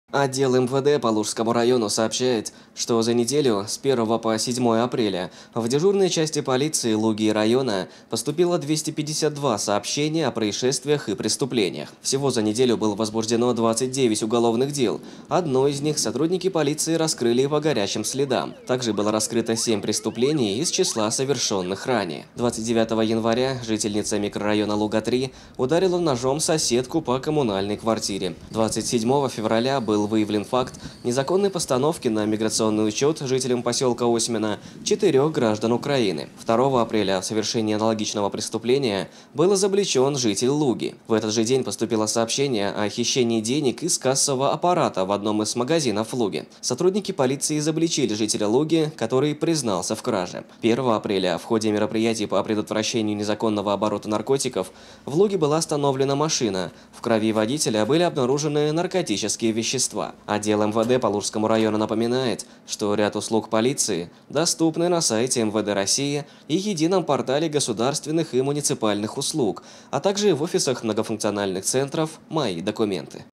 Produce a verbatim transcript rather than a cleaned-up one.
Отдел эм вэ дэ по Лужскому району сообщает, что за неделю с первого по седьмое апреля в дежурные части полиции Луги района поступило двести пятьдесят два сообщения о происшествиях и преступлениях. Всего за неделю было возбуждено двадцать девять уголовных дел. Одно из них сотрудники полиции раскрыли по горячим следам. Также было раскрыто семь преступлений из числа совершенных ранее. двадцать девятого января жительница микрорайона Луга-три ударила ножом соседку по коммунальной квартире. двадцать седьмого февраля был выявлен факт незаконной постановки на миграционный учет жителям поселка Осьмино четырех граждан Украины. второго апреля в совершении аналогичного преступления был изобличен житель Луги. В этот же день поступило сообщение о хищении денег из кассового аппарата в одном из магазинов Луги. Сотрудники полиции изобличили жителя Луги, который признался в краже. первого апреля в ходе мероприятий по предотвращению незаконного оборота наркотиков в Луге была остановлена машина. В крови водителя были обнаружены наркотические вещества. Отдел эм вэ дэ по Лужскому району напоминает, что ряд услуг полиции доступны на сайте эм вэ дэ России и едином портале государственных и муниципальных услуг, а также в офисах многофункциональных центров «Мои документы».